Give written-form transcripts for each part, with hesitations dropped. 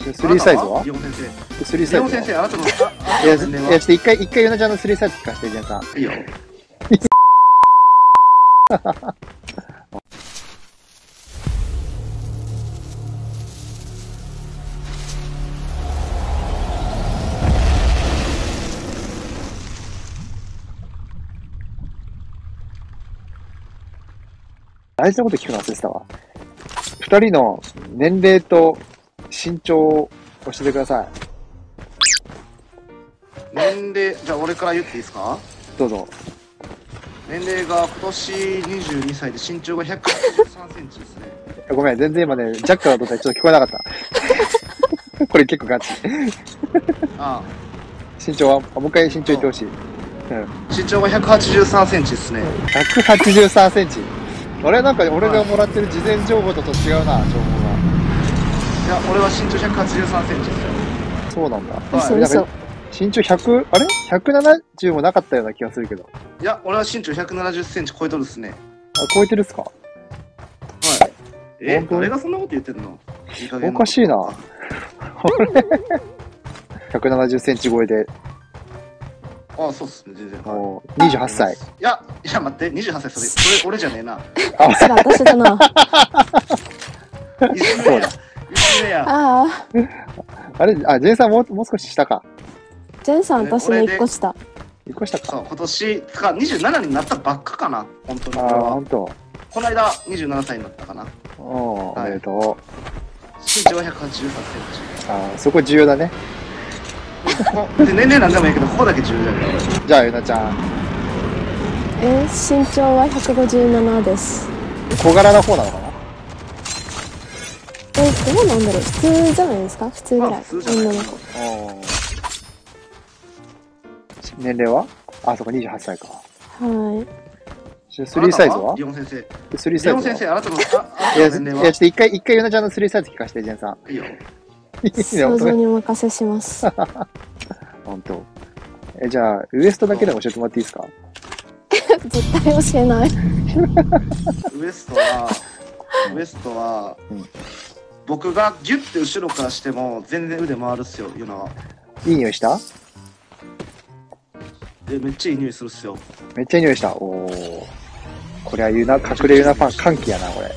3サイズは？ リオン先生。 3サイズは？ リオン先生、あなたの、 いや、ちょっと一回ユナちゃんの3サイズ聞かせて、ジェンさん。 いいよ。 大事なこと聞くの忘れてたわ。二人の年齢と身長を教えてください。 年齢、じゃあ俺から言っていいですか？ どうぞ。 年齢が今年22歳で身長が183センチですね。 ごめん、全然今ね、ジャックの音でちょっと聞こえなかった。これ結構ガチ。 ああ、 身長は、もう一回身長言ってほしい。うん。 身長が183センチですね。 183センチ。あれなんか俺がもらってる事前情報と違うな、情報が。 いや、俺は身長183センチですよ。 そうなんだ。 嘘嘘。 身長100、あれ ?170 もなかったような気がするけど。 いや、俺は身長170センチ超えとるっすね。 あ、超えてるっすか？ はい。 本当に誰がそんなこと言ってんの？いい加減おかしいな。170センチ超えで、 ああ、そうっすね、全然。 もう28歳。 いや、待って、28歳、それ、俺じゃねえな。 それ私だな。 いじめや。いじめや。 ああ、 あれ、あ、ジェンさんもう少し下か。 ジェンさん私の1個下。 1個下か。 そう、今年か27になったばっかかな、本当に。 ああ、ほんと。 この間、27歳になったかな。 おめでとう。 身長は183センチ。 ああ、そこ重要だね。 で年齢なんでもいいけど、ここだけ重要だよ。 じゃあ、ゆなちゃん。 身長は157です。 小柄な方なのかな？ どうなんだろう、普通じゃないですか？普通ぐらい。 まあ普通じゃない女の子。 年齢は？あ、そこ28歳か。 はい。 3サイズは？ リオン先生。 3サイズは？ リオン先生、あなたの、 いや、ちょっと一回ユナちゃんの3サイズ聞かせて、ジェンさん。 いいよ。 想像にお任せします。 ほんと。じゃあ、ウエストだけでも教えてもらっていいですか？ 絶対教えない。 ウエストは、僕がギュッて後ろからしても全然腕回るっすよ、ユナは。 いい匂いした？ めっちゃいい匂いするっすよ。 めっちゃいい匂いした。おー。これは隠れユナファン、歓喜やな、これ。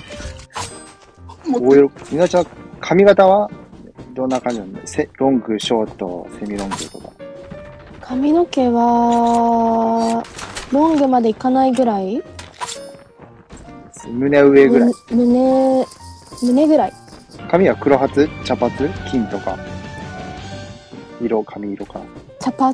ユナちゃん、髪型はどんな感じなの？ロング、ショート、セミロングとか。 髪の毛は、ロングまでいかないぐらい？ 胸上ぐらい。 胸ぐらい。 髪は黒髪？茶髪？金とか。髪色か。 茶髪？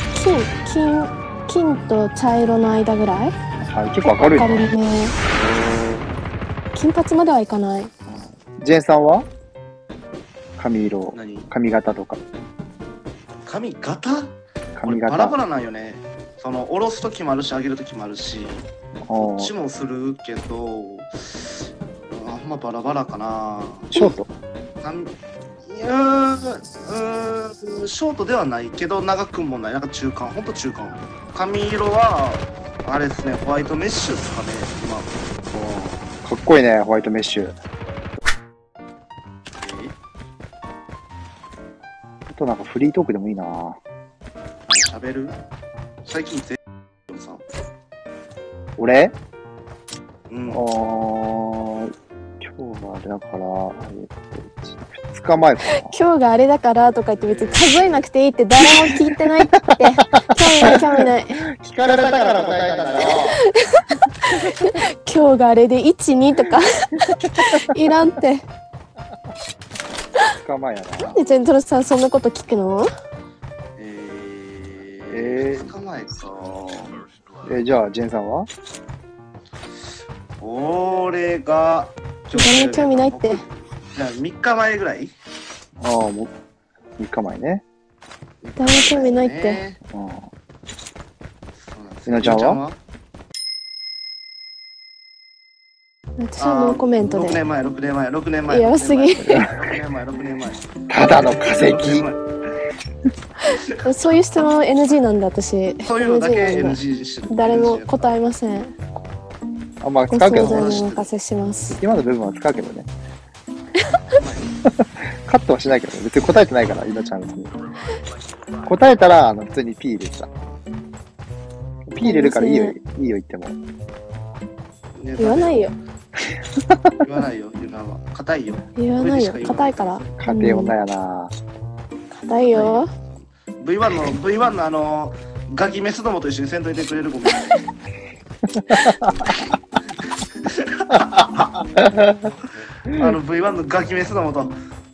金と茶色の間ぐらい？ はい、結構明るいな。 明るめ。金髪まではいかない。 ジェンさんは髪色、髪型とか。 髪型バラバラなんよね。その、下ろすときもあるし、上げるときもあるし、どっちもするけど、あんまバラバラかな。 ショート？ ショートではないけど、長くもない。なんか中間、ほんと中間。髪色は、あれですね、ホワイトメッシュですかね、今。 かっこいいね、ホワイトメッシュ。あとなんかフリートークでもいいな。 喋る？最近さ。 俺？ うん。 今日はあれだから、2日前かな。 今日があれだからとか言って別に数えなくていいって誰も聞いてないって。興味ない。 聞かれたから答えたんだよ。 今日があれで1、2とかいらんって。 2日前やな。 なんでジェントルさんそんなこと聞くの ？2日前か。 じゃあ、ジェンさんは？ 俺が、 誰も興味ないって。 じゃあ3日前ぐらい？ ああ、もう3日前ね。 誰も興味ないって。 ゆなちゃんは？ 私はノーコメントで。 6年前。 やばすぎ。 6年前。 ただの化石。 そういう質問 NG なんだ、私。 そういうのだけ NG してる。 誰も答えません。 あんま使うけどね。 ご想像にお任せします。 今の部分は使うけどね。 カットはしないけど、別に答えてないから、いのちゃん別に。答えたら、普通に P 入れてた。P 入れるからいいよ、いいよ言っても。 言わないよ。 言わないよ、言うのは。硬いよ。 言わないよ。硬いから。 家庭女やな。 硬いよ。 V1 のガキメスどもと一緒にせんといてくれるごめん。V1 のガキメスどもと。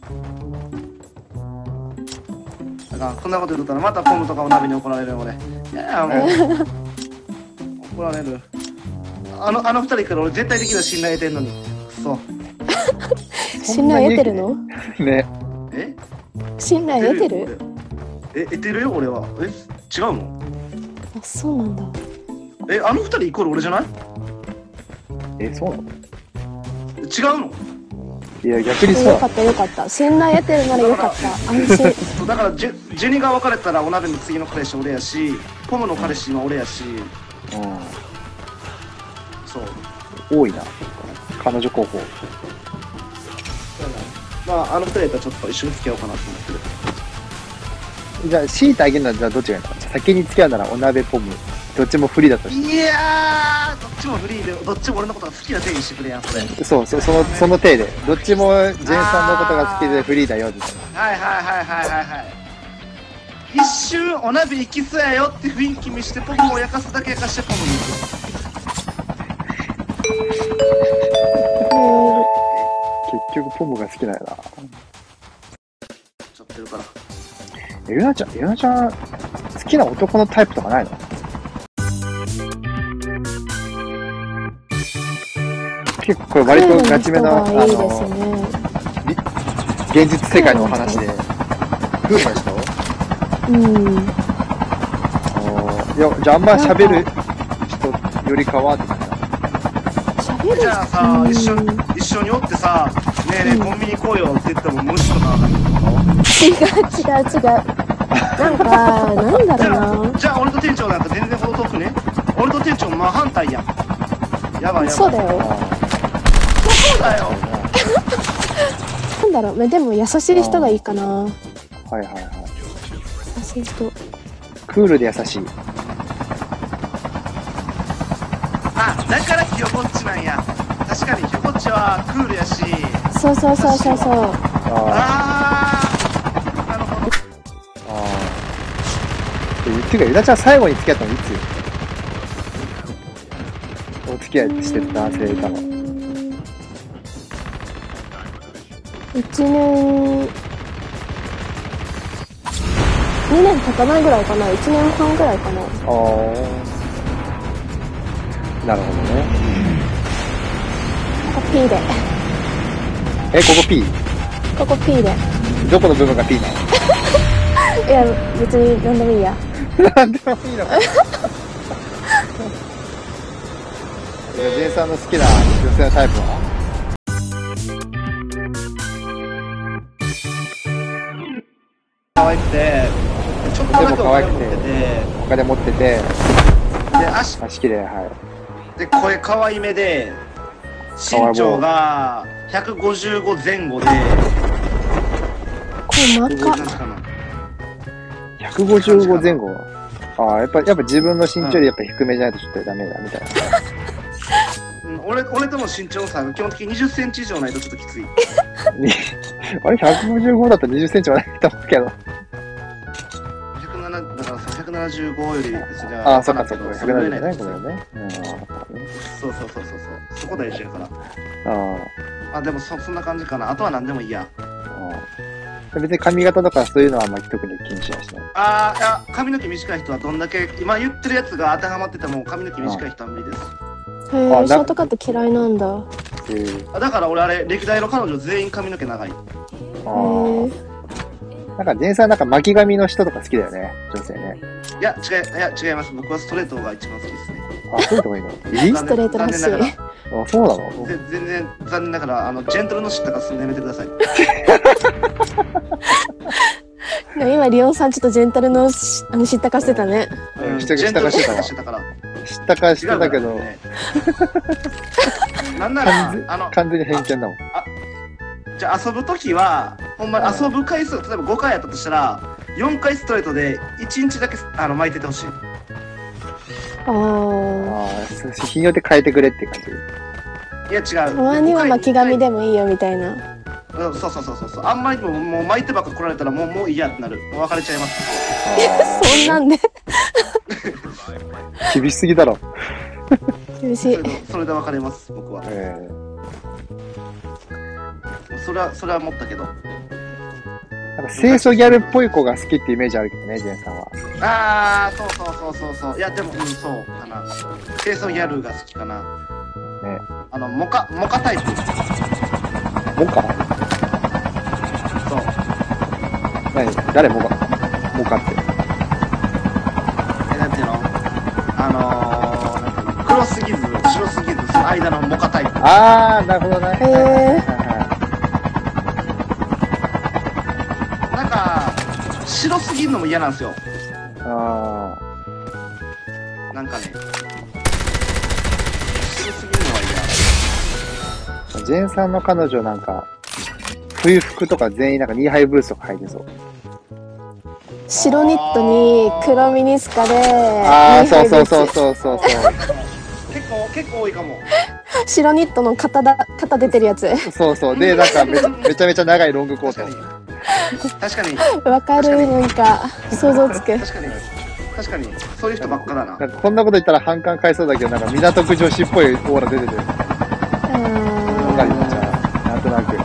だからこんなこと言ったらまたポムとかお鍋に怒られるよ俺。いやもう怒られる。あの二人から俺絶対的な信頼得てんのに。そう。 信頼得てるの？ ね。 え？ 信頼得てる？ 得てるよ俺は。違うの？ あ、そうなんだ。 あの二人イコール俺じゃない？ そうなの？ 違うの？ いや逆にそう。 よかったよかった。信頼得てるならよかった。安心。 だからジェニが別れたらお鍋の次の彼氏俺やし、ポムの彼氏は俺やし。そう。 多いな。彼女候補。 まあ二人やったらちょっと一緒に付き合おうかなと思ってる。 じゃあ強いてあげるのはじゃあどっちがいいのか。先に付き合うならお鍋ポム。どっちもフリーだとして。 いやー、どっちもフリーで、どっちも俺のことが好きな手にしてくれやんそれ。 その体で、どっちもジェンさんのことが好きでフリーだよみたいな。 はい。一瞬お鍋行きそうやよって雰囲気見してポムを焼かすだけ焼かしてポムに行結局ポムが好きなんやな。 ちょっとるから。 ゆなちゃん好きな男のタイプとかないの？結構これ割とガチめな、 いいですね。 現実世界のお話で。クールな人？いや、じゃああんま喋る人よりかはって感じ。喋る人？ じゃあさ、一緒におってさ、ねえねえコンビニ行こうよって言っても無視とかなん違う。なんか、なんだろうな。 じゃあ俺と店長なんか全然ほど遠くね。俺と店長真反対やん。やばい。 そうだよ。 そうだよ。 なんだろう、でも優しい人がいいかな。 はい。 優しい人。 クールで優しい。 あ、だからひよこっちなんや。確かにひよこっちはクールやし。 そう。 なるほど。 てか、ゆなちゃん最後に付き合ったのいつ？お付き合いしてる男性いたの ？1年、2年経たないぐらいかな。1年半ぐらいかな。 なるほどね。 ここ P で。 ここ P？ ここ P で。 どこの部分が P なの？ いや、別に何でもいいや。 何でもいいのか。ジェンさんの好きな女性のタイプは？ 可愛くて、ちょっとだけお金持ってて、 お金持ってて、 で足綺麗、はい。 で声可愛めで、身長が155前後で、 これ真っ赤。 155前後。やっぱ自分の身長よりやっぱ低めじゃないとちょっとダメだみたいな。 俺との身長差が基本的に20センチ以上ないとちょっときつい。 あれ155だったら20センチはないと思うけど。 107だからさ175よりじゃあ。そっか170ねこれね。 そうそこ大事やから。でもそんな感じかな。あとは何でもいいや。 別に髪型とかそういうのはあんまり特に気にしないしね。 いや髪の毛短い人はどんだけ今言ってるやつが当てはまってても髪の毛短い人は無理です。 へえ、ショートカット嫌いなんだ。 だから俺あれ歴代の彼女全員髪の毛長い。 なんかジェンさんなんか巻き髪の人とか好きだよね、女性ね。 いや違います。僕はストレートが一番好きですね。 そういうとこいいの？ ストレートらしい。 そうなの？ 全然残念ながらジェントルの知ったかすんでやめてください。 今リオンさんちょっとジェンタルの知ったかしてたね。 知ったかしてたから。知ったかしてたけど。 なんなら完全に偏見だもん。 じゃあ遊ぶときはほんまに遊ぶ回数が例えば5回やったとしたら、4回ストレートで1日だけ巻いててほしい。 ああ。 日によって変えてくれって感じ。 いや違う。 たまには巻き髪でもいいよみたいな。 そうそうそうそう。あんまりにももう巻いてばっか来られたらもう嫌ってなる。別れちゃいます。 そんなんで厳しすぎだろ。 厳しい。 それで別れます僕は。それは思ったけど。 なんか清楚ギャルっぽい子が好きってイメージあるけどね、ジェンさんは。 ああ、そう。いやでもそうかな。清楚ギャルが好きかな。 ね。 モカタイプ。 モカ？ そう。 何？誰モカって？ なんていうの？なんていうの？黒すぎず白すぎずその間のモカタイプ。 ああ、なるほどね。 なんか白すぎるのも嫌なんですよ。 ああ。なんかね。白すぎるのは嫌。 ジェンさんの彼女なんか冬服とか全員なんかニーハイブーツとか履いてそう。 白ニットに黒ミニスカで。 ああ、そう。 結構多いかも。 白ニットの肩出てるやつ。 そう。で、なんかめちゃめちゃ長いロングコート。 確かに。 わかる、なんか想像つく。 確かに。そういう人ばっかだな。 なんかこんなこと言ったら反感買いそうだけど、なんか港区女子っぽいオーラ出てる。わかるよ、じゃあ、なんとなく。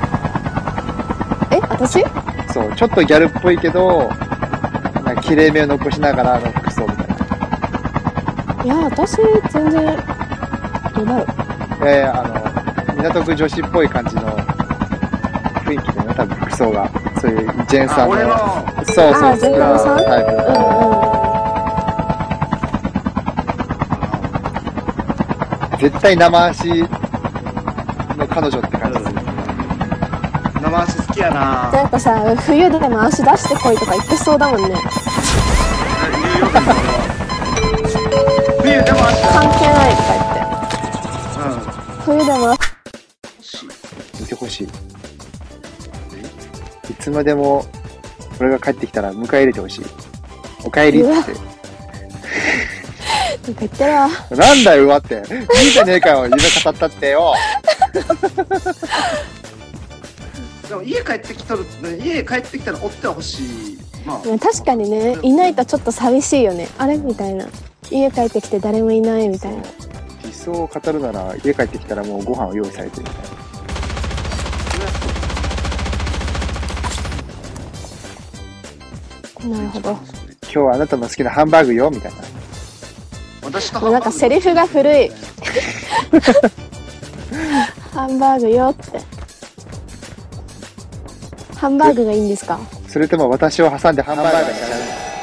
私？ そう、ちょっとギャルっぽいけど、なんか綺麗めを残しながらの服装みたいな。 いや、私全然どうだろう。 港区女子っぽい感じの雰囲気でね、多分服装が。そういうジェンさんの。そう、 ジェンさんタイプ。絶対生足の彼女って感じする。 生足好きやな。 なんかさ、冬でも足出してこいとか言ってそうだもんね。 冬でも足関係ないとか言って。冬でも見てほしい。いつまでも俺が帰ってきたら迎え入れてほしい。お帰りって。なんか言ってるわ。 なんだよ、うわって。いいじゃねえかよ、夢語ったってよ。 でも家帰ってきたら追ってはほしい。まあ、 確かにね、いないとちょっと寂しいよね。あれみたいな。家帰ってきて誰もいないみたいな。 理想を語るなら、家帰ってきたらもうご飯を用意されてるみたいな。なるほど。 今日はあなたの好きなハンバーグよみたいな。 もうなんかセリフが古い。ハンバーグよって。ハンバーグがいいんですか？ それとも私を挟んでハンバーガーにしちゃ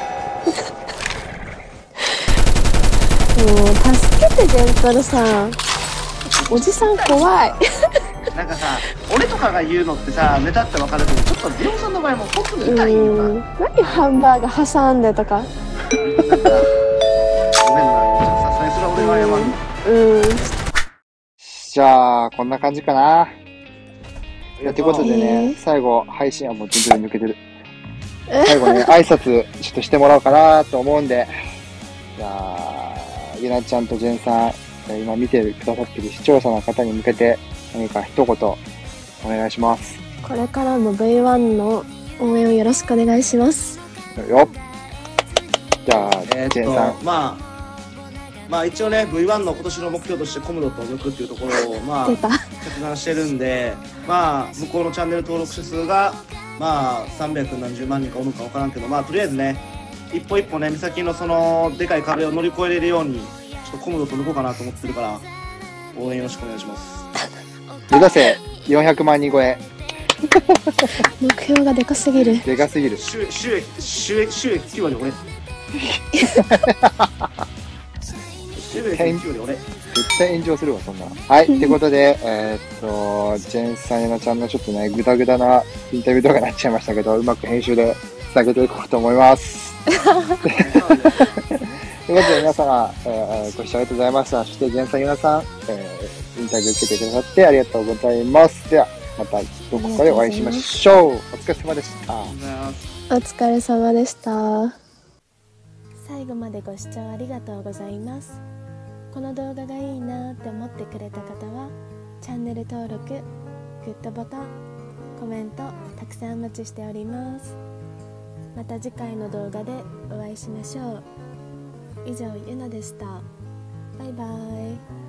う？もう助けてジェントルさん。おじさん怖い。 なんかさ、俺とかが言うのってさ、ネタってわかるけど、ちょっとビオさんの場合も本当に痛いよな。 何ハンバーガー挟んでとか。 ごめんな、さすがにそれは俺が謝る。 じゃあ、こんな感じかな。ということでね、最後、配信はもう順調に抜けてる。最後ね、挨拶ちょっとしてもらおうかなと思うんで、じゃあ、ゆなちゃんとジェンさん、今見てくださってる視聴者の方に向けて、何か一言、お願いします。 これからも V1 の応援をよろしくお願いします。 よっ。じゃあ、ジェンさん。 まあ一応ね、V1 の今年の目標としてコムドットを抜くっていうところを、まあ、決断してるんで、まあ、向こうのチャンネル登録者数が、まあ、300何十万人かおるか分からんけど、まあ、とりあえずね、一歩一歩ね、美咲のその、でかい壁を乗り越えれるように、ちょっとコムドット抜こうかなと思ってるから、応援よろしくお願いします。 目指せ、400万人超え。 目標がでかすぎる。 でかすぎる。 収益9割俺。 絶対炎上するわ、そんな。はい、ってことで、ジェンさんやなちゃんのちょっとね、グダグダなインタビュー動画になっちゃいましたけど、うまく編集でつなげていこうと思います。ということで、皆様、ご視聴ありがとうございました。そして、ジェンさん、ゆなさん、インタビュー受けてくださってありがとうございます。では、 またどこかでお会いしましょう。お疲れ様でした。 お疲れ様でした。最後までご視聴ありがとうございます。この動画がいいなって思ってくれた方はチャンネル登録、グッドボタン、コメントたくさんお待ちしております。また次回の動画でお会いしましょう。以上、ゆなでした。バイバイ。